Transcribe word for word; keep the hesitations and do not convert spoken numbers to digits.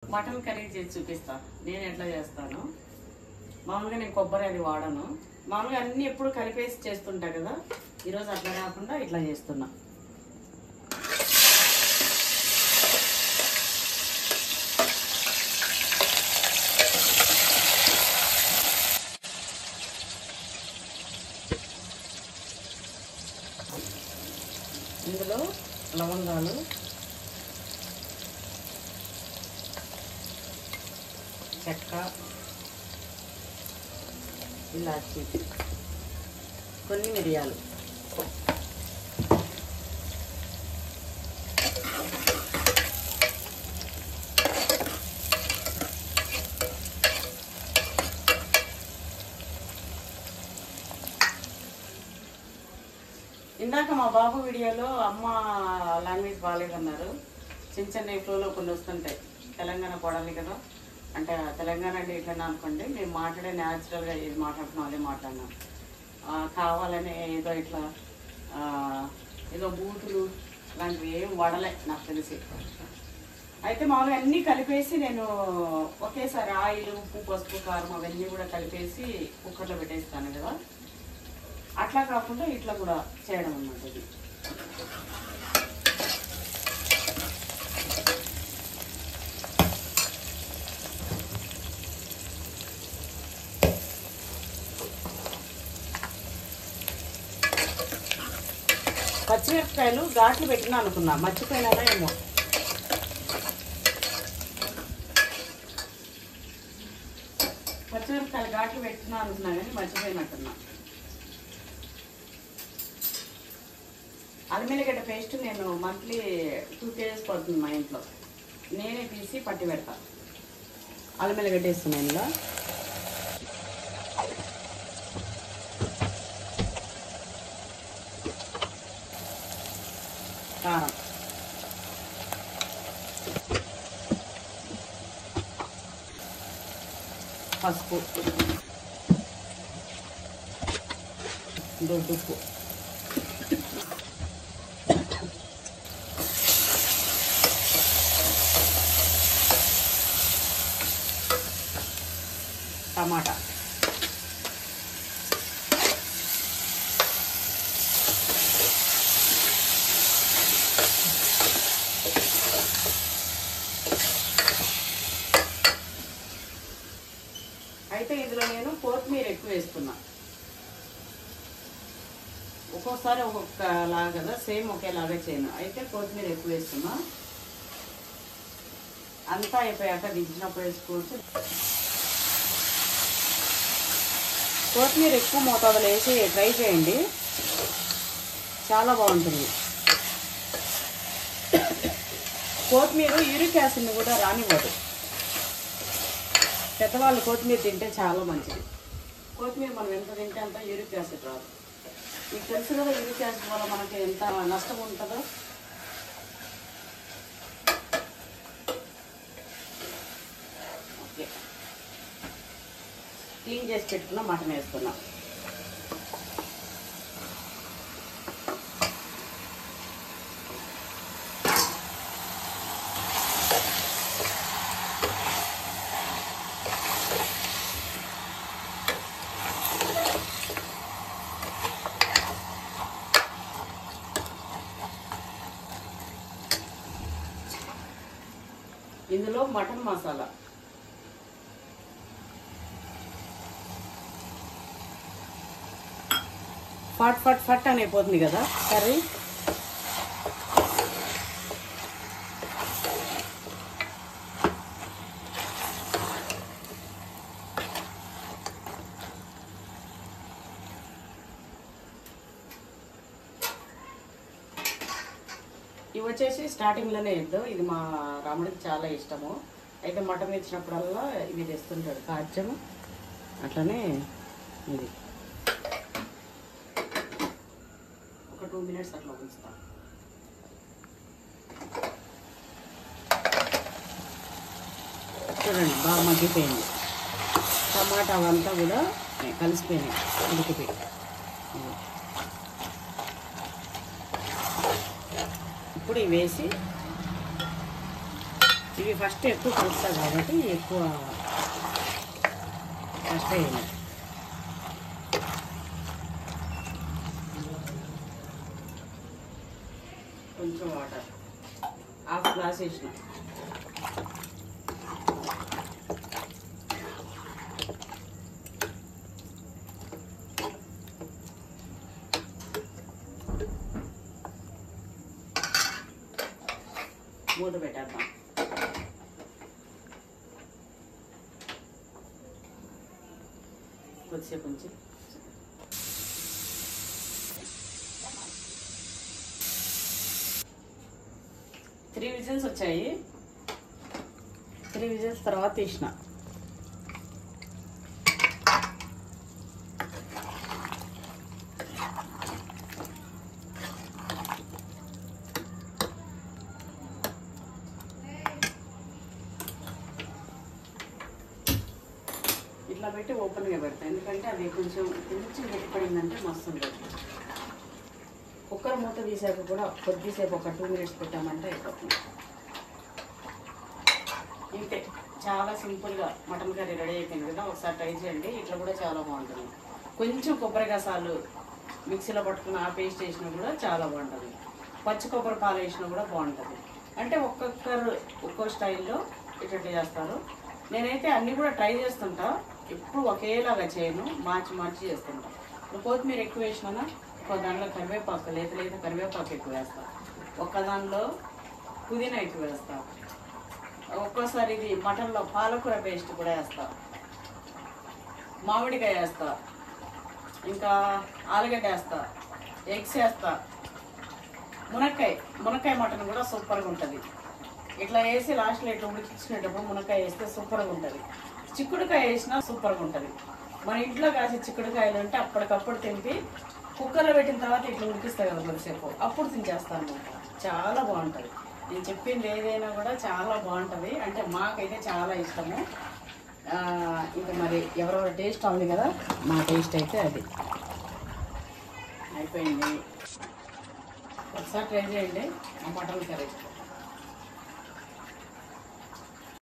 Mutton curry చేసి చూపిస్తా నేను ఎట్లా చేస్తాను. మామూలుగా నేను కొబ్బరి అది వాడను. మామూలుగా అన్నీ ఎప్పుడు కలిపేసి చేస్తుంటా కదా, ఈరోజు అట్లా కాకుండా ఇట్లా చేస్తున్నా. ఇందులో లవంగాలు, చెక్క, ఇలాచి, కొన్ని మిరియాలు, ఇందాక మా బాబు వీడియోలో అమ్మ లాంగ్వేజ్ బాగాలేదన్నారు. చిన్న చిన్న ఫ్లోలో కొన్ని వస్తుంటాయి. తెలంగాణ కొడాలి కదా అంటే తెలంగాణ అంటే ఇట్లా అనుకోండి, మేము మాట్లాడే న్యాచురల్గా ఏది మాట్లాడుతున్నాం అదే మాట్లాడినాం. కావాలని ఏదో ఇట్లా ఏదో బూతులు లాంటివి ఏం వాడలే నాకు తెలిసి. అయితే మామూలుగా అన్నీ కలిపేసి నేను ఒకేసారి ఆయిల్, ఉప్పు, పసుపు, కారం అవన్నీ కూడా కలిపేసి కుక్కర్లో పెట్టేస్తాను కదా, అట్లా కాకుండా ఇట్లా కూడా చేయడం అన్నమాట. ఇది పచ్చిమిరపకాయలు ఘాట్లు పెట్టినా అనుకున్నా, మర్చిపోయినానా ఏమో. పచ్చిమిరపకాయలు ఘాట్లు పెట్టినా అనుకున్నా కానీ మర్చిపోయినట్టున్నా. అల్లిమిల్లిగడ్డ పేస్ట్ నేను మంత్లీ టూ కేజెస్ పడుతుంది మా ఇంట్లో, నేనే తీసి పట్టి పెడతా. అల్లిమిల్లిగడ్డ వేస్తున్నాను ఇందులో. కారం, పసుపు, దొడ్డుప్పు, టమాటా, అయితే ఇందులో నేను కొత్తిమీర ఎక్కువ వేస్తున్నా. ఒక్కొక్కసారి ఒక్కొక్కలాగా కదా, సేమ్ ఒకేలాగా చేయను. అయితే కొత్తిమీర ఎక్కువ వేస్తున్నా. అంతా అయిపోయాక దించినప్పుడు వేసుకోవచ్చు. కొత్తిమీర ఎక్కువ మోతాదులో వేసి ట్రై చేయండి, చాలా బాగుంటుంది. కొత్తిమీర యూరిక్ యాసిడ్ని కూడా రానివ్వదు. పెద్దవాళ్ళు కొత్తిమీర తింటే చాలా మంచిది. కొత్తిమీర మనం ఎంత తింటే అంత యూరిక్ యాసిడ్ రాదు. మీకు తెలుసు కదా యూరిక్ యాసిడ్ వల్ల మనకి ఎంత నష్టం ఉంటుందో. ఓకే, క్లీన్ చేసి పెట్టుకున్న మటన్ వేసుకున్నాం. ఇందులో మటన్ మసాలా, ఫట్ ఫట్ ఫట్ అని అయిపోతుంది కదా కర్రీ. ఇవి వచ్చేసి స్టార్టింగ్లోనే వేద్దాం. ఇది మా రాముడికి చాలా ఇష్టము. అయితే మటన్ ఇచ్చినప్పుడల్లా ఇవి తెస్తుంటాడు, కాజ్యము. అట్లనే ఇది ఒక టూ మినిట్స్ అట్లా ఉంచుతాం. చూడండి బాగా మగ్గిపోయింది. టమాటా అవంతా కూడా కలిసిపోయినాయి, ఉడికిపోయి. ఇప్పుడు ఇవి వేసి ఇవి ఫస్ట్ ఎక్కువ కలుస్తాయి కాబట్టి ఎక్కువ ఫస్ట్ వేయాలి. కొంచెం వాటర్ హాఫ్ గ్లాస్ వేసిన. మూత పెట్టేద్దాం. కొద్దిసేపు ఉంచి త్రీ విజిల్స్ వచ్చాయి. త్రీ విజిల్స్ తర్వాత తీసిన. ఇట్లా పెట్టి ఓపెన్గా పెడతాను, ఎందుకంటే అది కొంచెం కొంచెం గట్టిపడిందంటే మస్తు ఉంటుంది. కుక్కర్ మూత తీసాక కూడా కొద్దిసేపు ఒక టూ మినిట్స్ పెట్టామంటే అయిపోతుంది. ఇంతే, చాలా సింపుల్గా మటన్ కర్రీ రెడీ అయిపోయింది కదా. ఒకసారి ట్రై చేయండి, ఇట్లా కూడా చాలా బాగుంటుంది. కొంచెం కొబ్బరి గసాలు మిక్సీలో పట్టుకుని ఆ పేస్ట్ వేసినా కూడా చాలా బాగుంటుంది. పచ్చి కొబ్బరి పాలు వేసినా కూడా బాగుంటుంది. అంటే ఒక్కొక్కరు ఒక్కో స్టైల్లో ఇట్లా చేస్తారు. నేనైతే అన్నీ కూడా ట్రై చేస్తుంటా, ఎప్పుడు ఒకేలాగా చేయను, మార్చి మార్చి చేస్తుంటా. ఇప్పుడు కొత్తిమీర ఎక్కువ వేసినా ఒక దానిలో కరివేపాకు లేత లేత కరివేపాకు ఎక్కువ వేస్తా, ఒక్క దానిలో పుదీనా ఎక్కువ వేస్తా, ఒక్కోసారి ఇది మటన్లో పాలకూర పేస్ట్ కూడా వేస్తా, మామిడికాయ వేస్తా, ఇంకా ఆలుగడ్డ వేస్తా, ఎగ్స్ వేస్తా, మునక్కాయ మునక్కాయ మటన్ కూడా సూపర్గా ఉంటుంది. ఇట్లా వేసి లాస్ట్లో ఇట్లా ఉడికించినప్పుడు మునక్కాయ వేస్తే సూపర్గా ఉంటుంది. చిక్కుడుకాయ వేసినా సూపర్గా ఉంటుంది. మన ఇంట్లో కాసే చిక్కుడుకాయలు అంటే అప్పటికప్పుడు తెంపి కుక్కర్లో పెట్టిన తర్వాత ఇట్లా ఉడికిస్తాయి కదా కొద్దిసేపు, అప్పుడు తినేస్తాను అనమాట. చాలా బాగుంటుంది. నేను చెప్పింది ఏదైనా కూడా చాలా బాగుంటుంది, అంటే మాకైతే చాలా ఇష్టము. ఇంకా మరి ఎవరెవరి టేస్ట్ ఉంది కదా, మా టేస్ట్ అయితే అది అయిపోయింది. ఒకసారి ట్రై చేయండి మా మటన్ కర్రీ.